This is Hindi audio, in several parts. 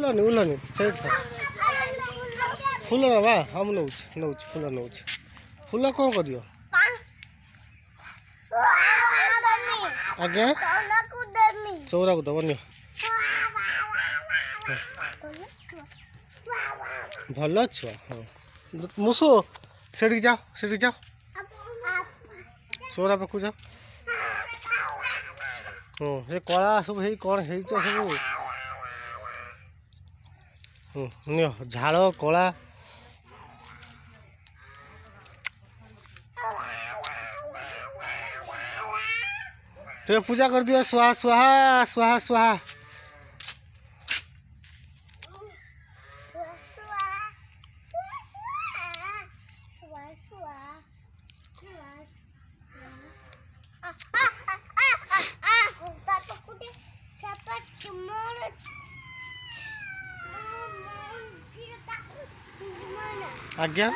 उलनी उलनी से फूल ना हम नौ नौ फूल नौ फूल कौन कर आज्ञा चौरा को दब नि भल छुआ हाँ मुसु से जाओ चौरा पाक जाओ हाँ से कला सब है कौन है सब झाड़ कला तो पूजा कर दियो स्वाहा स्वाहा स्वाहा स्वाहा आज्ञा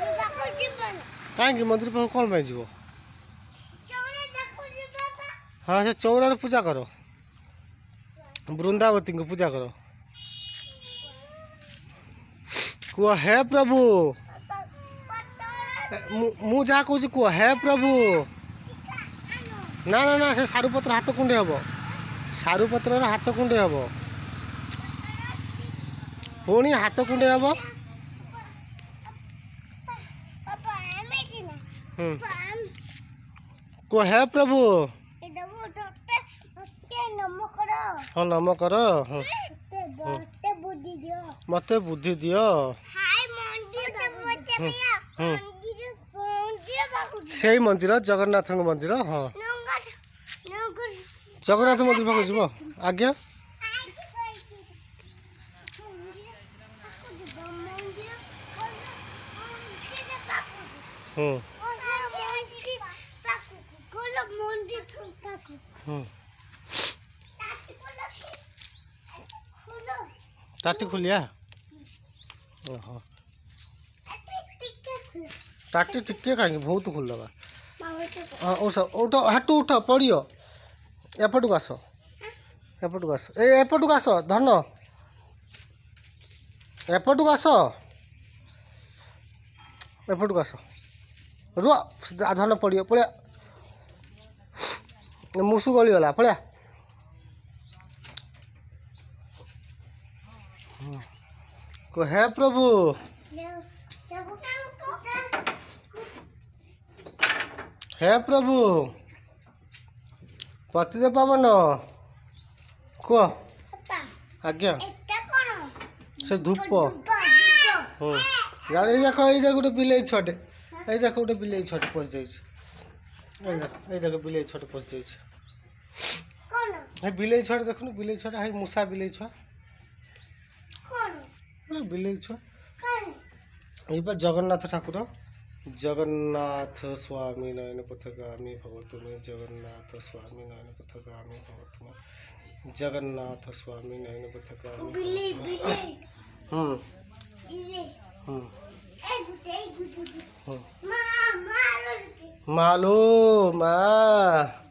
कहीं मंदिर पाख कौन जीव हाँ से चौरार पूजा करो वृंदावती को पूजा करो कुह हे प्रभु मु जहाँ कहूँ कुह हे प्रभु ना ना ना से सारुपत्र हाथ कुंडे हम सारुपत्र हाथ कुंडे हम पुणी हाथ कुंडे हम कुह हे प्रभु हाँ नम कर मत बुद्धि दियो से मंदिर जगन्नाथ मंदिर हाँ जगन्नाथ मंदिर पाक जीव आज्ञा टाटी खुलिया टाटी टिके कहीं बहुत खोल दबा हाँ उठ हाटू उठ पड़ियो एपटू आस एपटू आस धन एपटू आस एपटू आस रुआ धन पड़ियो पड़िया मुसु गलीगला पड़िया हे प्रभु हे प्रभु पतिदेव पावन कह आज्ञा से धूप जाने देख ये गोटे बिले छुआटे ये देख गोटे बिले छुआटे पशि जाइए देख बिले छुआटे पशि जाइए बिले छुआटे देखुन बिले छुआटा है मूषा बिले छुआ बिले छुआ ये जगन्नाथ ठाकुर जगन्नाथ स्वामी नयन पथगामी भवतु मे जगन्नाथ स्वामी नयन पथगामी भवतु मे जगन्नाथ स्वामी नयन पथगामी मालो माँ